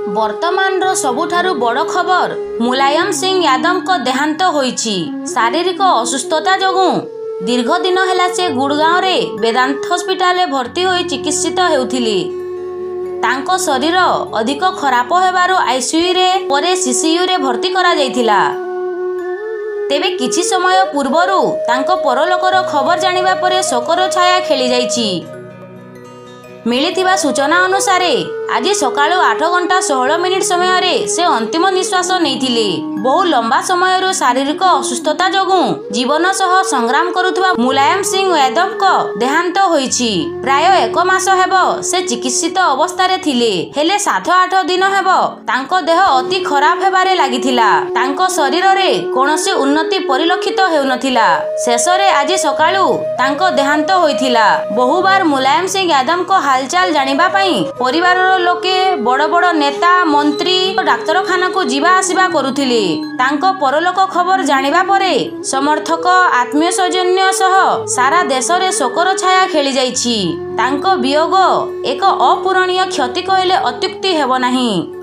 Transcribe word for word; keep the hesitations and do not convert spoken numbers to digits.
वर्तमान सबुठारु बड़ खबर मुलायम सिंह यादव को देहांत होईछि। शारीरिक असुस्थता जोगु दीर्घ दिन हेला से गुड़गांव रे वेदांत हॉस्पिटल भर्ती होई चिकित्सित हेउथिले। तांको शरीर अधिक खराब हेबारु आईसीयू रे परे सीसीयू रे भर्ती करा जायथिला। तेबे किछि समय पूर्वरु तांको परलोकर खबर जानिबा परे शोकर छाया खेली जायछि। मिलिथिबा सूचना अनुसार आज सकाळु आठ घंटा सोलह मिनिट समय रे से अंतिम निश्वास नैथिले। बहु लंबा समय शारीरिक असुस्थता जोगु जीवन सह संग्राम करुथबा मुलायम सिंह यादव को देहांत होईछि। प्राय एक मास हेबो से चिकित्सित अवस्था रे थिले, हेले सात आठ दिन हेबो तांको देह अति खराब हेबारे लागिथिला। तांको शरीर रे कोनोसी उन्नति परिलक्षित हेउनथिला। शेष रे आज सकाळु तांको देहांत होईथिला। बहुबार मुलायम सिंह यादव को हालचाल जानिबा पई परिवार लोके बड़ बड़ नेता मंत्री डाक्तरखाना को जीवा आसिबा करुथिले। तांको परलोक खबर जानिबा परे समर्थक आत्मीय सौजन्य सह सारा देश रे शोकर छाया खेली जाइछि। तांको वियोग एक अपूरणीय क्षति कहले अत्युक्ति हेबो नाही।